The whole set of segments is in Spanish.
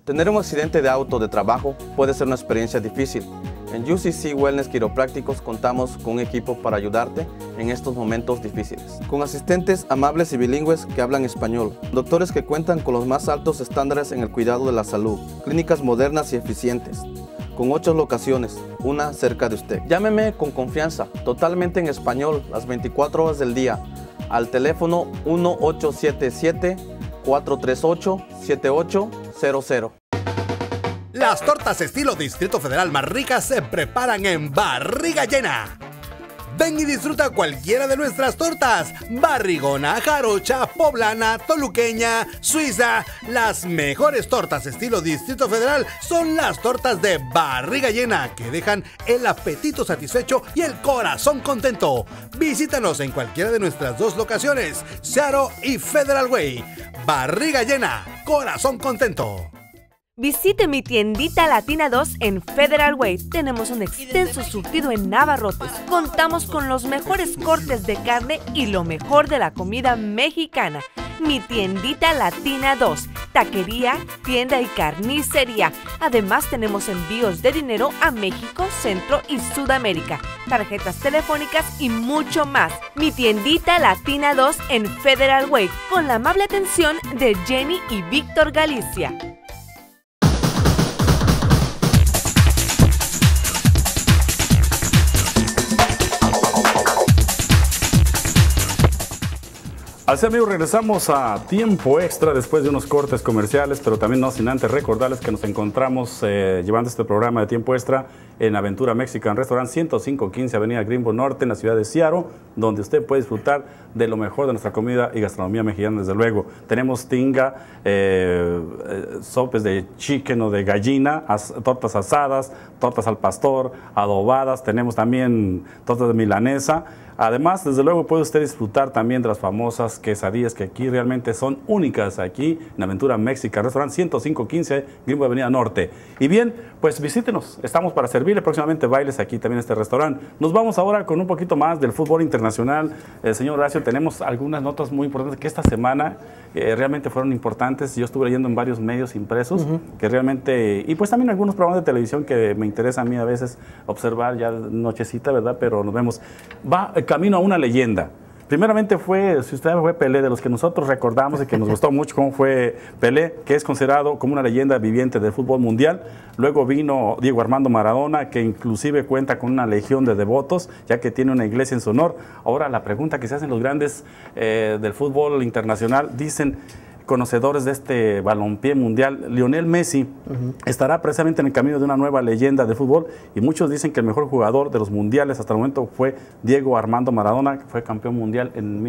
Tener un accidente de auto de trabajo puede ser una experiencia difícil. En UCC Wellness Quiroprácticos contamos con un equipo para ayudarte en estos momentos difíciles. Con asistentes amables y bilingües que hablan español, doctores que cuentan con los más altos estándares en el cuidado de la salud, clínicas modernas y eficientes, con 8 locaciones, una cerca de usted. Llámeme con confianza, totalmente en español, las 24 horas del día, al teléfono 1877-438-7800. Las tortas estilo Distrito Federal más ricas se preparan en Barriga Llena. Ven y disfruta cualquiera de nuestras tortas: barrigona, jarocha, poblana, toluqueña, suiza. Las mejores tortas estilo Distrito Federal son las tortas de Barriga Llena, que dejan el apetito satisfecho y el corazón contento. Visítanos en cualquiera de nuestras 2 locaciones, Seattle y Federal Way. Barriga Llena, corazón contento. Visite mi tiendita Latina 2 en Federal Way. Tenemos un extenso surtido en abarrotes. Contamos con los mejores cortes de carne y lo mejor de la comida mexicana. Mi tiendita Latina 2, taquería, tienda y carnicería. Además tenemos envíos de dinero a México, Centro y Sudamérica, tarjetas telefónicas y mucho más. Mi tiendita Latina 2 en Federal Way, con la amable atención de Jenny y Víctor Galicia. Así, amigos, regresamos a Tiempo Extra después de unos cortes comerciales, pero también no sin antes recordarles que nos encontramos llevando este programa de Tiempo Extra en Aventura Mexican Restaurant, 10515 Avenida Greenville Norte, en la ciudad de Seattle, donde usted puede disfrutar de lo mejor de nuestra comida y gastronomía mexicana, desde luego. Tenemos tinga, sopes de chicken o de gallina, tortas asadas, tortas al pastor, adobadas, tenemos también tortas de milanesa. Además, desde luego, puede usted disfrutar también de las famosas quesadillas que aquí realmente son únicas, aquí en Aventura Mexican Restaurant, 10515 Greenville Avenida Norte. Y bien, pues visítenos, estamos para servirle, próximamente bailes aquí también en este restaurante. Nos vamos ahora con un poquito más del fútbol internacional. Señor Horacio, tenemos algunas notas muy importantes que esta semana realmente fueron importantes. Yo estuve leyendo en varios medios impresos que realmente, y pues también algunos programas de televisión que me interesa a mí a veces observar ya nochecita, ¿verdad? Pero nos vemos. Va camino a una leyenda. Primeramente fue, si usted fue Pelé, de los que nosotros recordamos y que nos gustó mucho cómo fue Pelé, que es considerado como una leyenda viviente del fútbol mundial. Luego vino Diego Armando Maradona, que inclusive cuenta con una legión de devotos, ya que tiene una iglesia en su honor. Ahora, la pregunta que se hacen los grandes del fútbol internacional, dicen conocedores de este balompié mundial, Lionel Messi estará precisamente en el camino de una nueva leyenda de fútbol, y muchos dicen que el mejor jugador de los mundiales hasta el momento fue Diego Armando Maradona, que fue campeón mundial en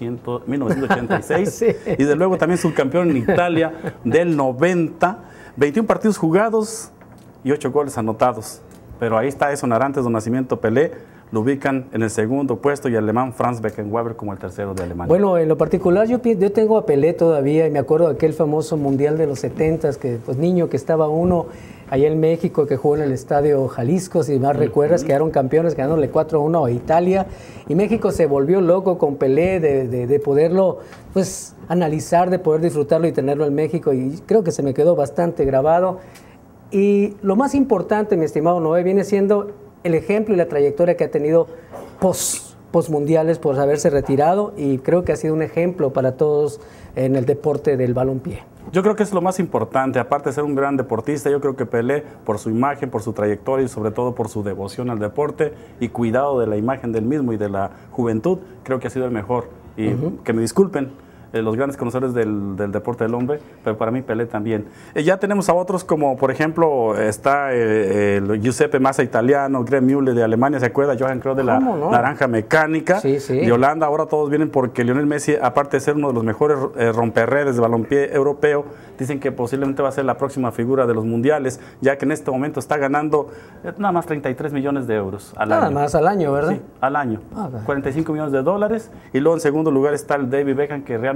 1986, sí. Y de luego también subcampeón en Italia del 90, 21 partidos jugados y 8 goles anotados. Pero ahí está eso, Narantes de nacimiento Pelé. Lo ubican en el segundo puesto y el alemán Franz Beckenbauer como el tercero de Alemania. Bueno, en lo particular yo tengo a Pelé todavía, y me acuerdo de aquel famoso mundial de los 70s, que pues niño que estaba uno allá en México, que jugó en el Estadio Jalisco, si más recuerdas, quedaron campeones ganándole 4-1 a Italia, y México se volvió loco con Pelé de poderlo pues analizar, de poder disfrutarlo y tenerlo en México, y creo que se me quedó bastante grabado. Y lo más importante, mi estimado Noé, viene siendo el ejemplo y la trayectoria que ha tenido post-mundiales por haberse retirado, y creo que ha sido un ejemplo para todos en el deporte del balompié. Yo creo que es lo más importante, aparte de ser un gran deportista, yo creo que Pelé, por su imagen, por su trayectoria y sobre todo por su devoción al deporte y cuidado de la imagen del mismo y de la juventud, creo que ha sido el mejor. Y que me disculpen los grandes conocedores del deporte del hombre, pero para mí Pelé también. Ya tenemos a otros como, por ejemplo, está Giuseppe Massa italiano, Gerd Müller de Alemania, ¿se acuerda? Johan Cruyff de la Naranja Mecánica, de Holanda. Ahora todos vienen porque Lionel Messi, aparte de ser uno de los mejores romperredes de balompié europeo, dicen que posiblemente va a ser la próxima figura de los mundiales, ya que en este momento está ganando nada más 33 millones de euros al año. Nada más al año, ¿verdad? Sí, al año. 45 millones de dólares. Y luego en segundo lugar está el David Beckham, que realmente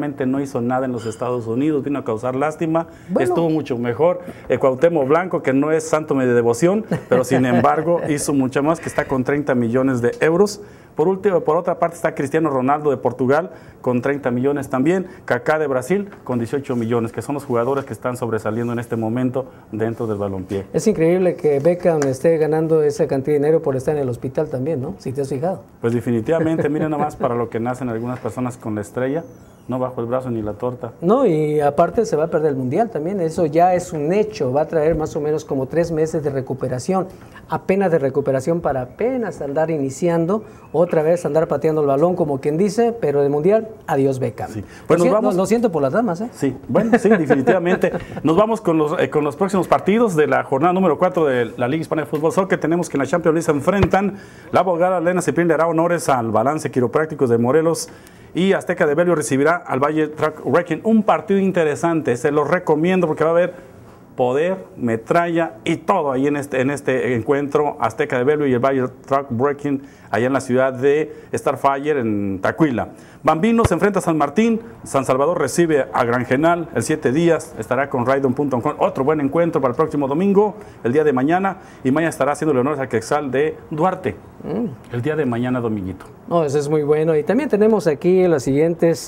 desgraciadamente no hizo nada en los Estados Unidos, vino a causar lástima, Bueno. estuvo mucho mejor. Cuauhtémoc Blanco, que no es santo de devoción, pero sin embargo hizo mucho más, que está con 30 millones de euros. Por último, por otra parte está Cristiano Ronaldo de Portugal con 30 millones también, Kaká de Brasil con 18 millones, que son los jugadores que están sobresaliendo en este momento dentro del balompié. Es increíble que Beckham esté ganando esa cantidad de dinero por estar en el hospital también, ¿no? Si te has fijado. Pues definitivamente, miren nada más para lo que nacen algunas personas con la estrella, no bajo el brazo ni la torta. No, y aparte se va a perder el Mundial también, eso ya es un hecho, va a traer más o menos como 3 meses de recuperación, apenas de recuperación para apenas andar iniciando, otra vez andar pateando el balón como quien dice, pero el Mundial, adiós Beckham. Sí. Pues nos vamos. Lo siento por las damas, ¿eh? Sí, bueno, sí, definitivamente. Nos vamos con los próximos partidos de la jornada número 4 de la Liga Hispana de Fútbol Soccer. Tenemos que en la Champions League se enfrentan la abogada Elena Ciprián le hará honores al Balance Quiroprácticos de Morelos y Azteca de Bellevue recibirá al Valle Truck Wrecking. Un partido interesante, se los recomiendo porque va a haber poder, metralla y todo ahí en este encuentro. Azteca de Bellevue y el Valle Truck Wrecking allá en la ciudad de Starfire en Tacuila. Bambino se enfrenta a San Martín, San Salvador recibe a Granjenal el 7 días, estará con Raidon.com, otro buen encuentro para el próximo domingo, el día de mañana, y mañana estará haciendo honores al Quetzal de Duarte, el día de mañana dominguito. No, eso es muy bueno, y también tenemos aquí las siguientes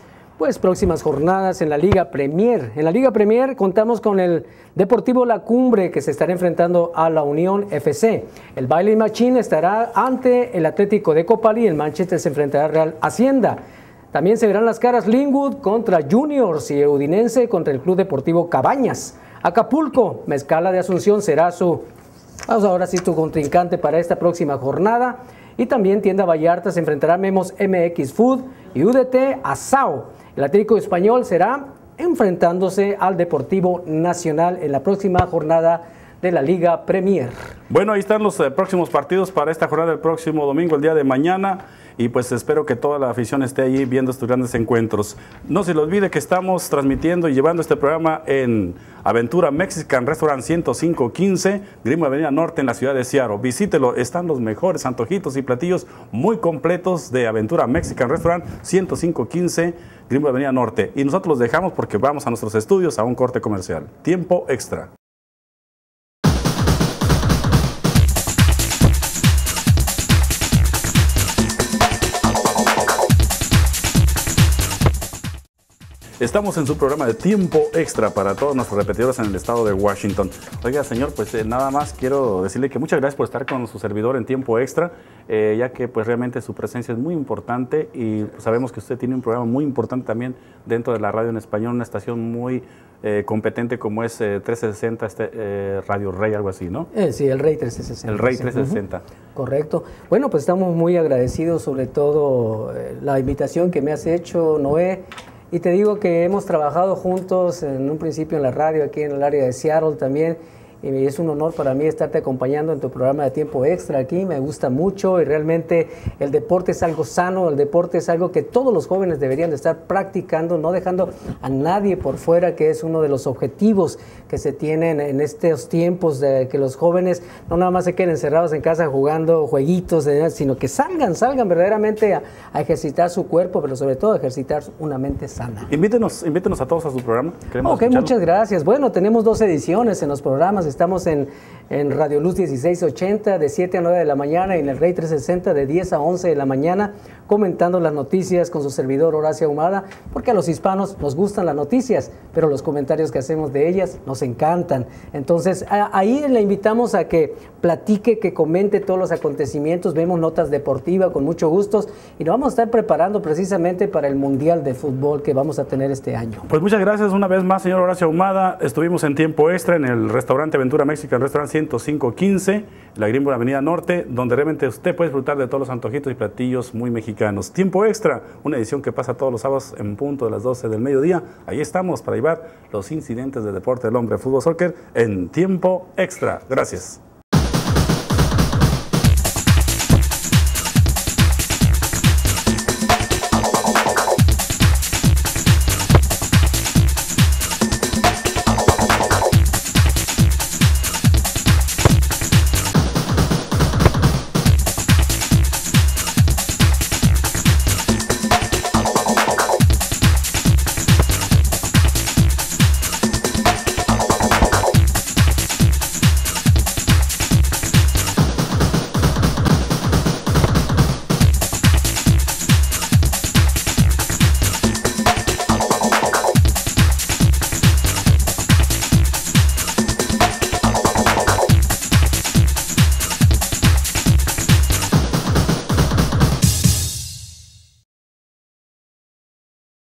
próximas jornadas en la Liga Premier. En la Liga Premier contamos con el Deportivo La Cumbre, que se estará enfrentando a la Unión FC. El Bailey Machine estará ante el Atlético de Copali y el Manchester se enfrentará al Real Hacienda. También se verán las caras Linwood contra Juniors y el Udinense contra el Club Deportivo Cabañas. Acapulco, Mezcala de Asunción será ahora sí tu contrincante para esta próxima jornada. Y también Tienda Vallarta se enfrentará a Memos MX Food y UDT a SAO. El Atlético Español será enfrentándose al Deportivo Nacional en la próxima jornada de la Liga Premier. Bueno, ahí están los próximos partidos para esta jornada del próximo domingo, el día de mañana. Y pues espero que toda la afición esté allí viendo estos grandes encuentros. No se le olvide que estamos transmitiendo y llevando este programa en Aventura Mexican Restaurant 10515, Greenwood Avenida Norte en la ciudad de Seattle. Visítelo, están los mejores antojitos y platillos muy completos de Aventura Mexican Restaurant 10515, Greenwood Avenida Norte. Y nosotros los dejamos porque vamos a nuestros estudios a un corte comercial. Tiempo extra. Estamos en su programa de Tiempo Extra para todos nuestros repetidores en el estado de Washington. Oiga, señor, pues nada más quiero decirle que muchas gracias por estar con su servidor en Tiempo Extra, ya que pues realmente su presencia es muy importante y pues, sabemos que usted tiene un programa muy importante también dentro de la radio en español, una estación muy competente como es 1360, Radio Rey, algo así, ¿no? Sí, el Rey 1360. El Rey 1360. Correcto. Bueno, pues estamos muy agradecidos sobre todo la invitación que me has hecho, Noé. Y te digo que hemos trabajado juntos en un principio en la radio, aquí en el área de Seattle también, y es un honor para mí estarte acompañando en tu programa de Tiempo Extra aquí, me gusta mucho y realmente el deporte es algo sano, el deporte es algo que todos los jóvenes deberían de estar practicando, no dejando a nadie por fuera, que es uno de los objetivos que se tienen en estos tiempos de que los jóvenes no nada más se queden encerrados en casa jugando jueguitos, sino que salgan verdaderamente a ejercitar su cuerpo, pero sobre todo a ejercitar una mente sana. Invítenos a todos a su programa. Ok, muchas gracias. Bueno, tenemos 2 ediciones en los programas. Estamos en Radio Luz 1680 de 7 a 9 de la mañana y en el Rey 360 de 10 a 11 de la mañana, comentando las noticias con su servidor Horacio Ahumada, porque a los hispanos nos gustan las noticias, pero los comentarios que hacemos de ellas nos encantan. Entonces, ahí le invitamos a que platique, que comente todos los acontecimientos, vemos notas deportivas con mucho gusto y nos vamos a estar preparando precisamente para el Mundial de Fútbol que vamos a tener este año. Pues muchas gracias una vez más, señor Horacio Ahumada. Estuvimos en Tiempo Extra en el restaurante Aventura Mexican Restaurant 10515, la Greenwood Avenida Norte, donde realmente usted puede disfrutar de todos los antojitos y platillos muy mexicanos. Tiempo Extra, una edición que pasa todos los sábados en punto de las 12 del mediodía. Ahí estamos para llevar los incidentes del deporte del hombre, fútbol, soccer, en Tiempo Extra. Gracias.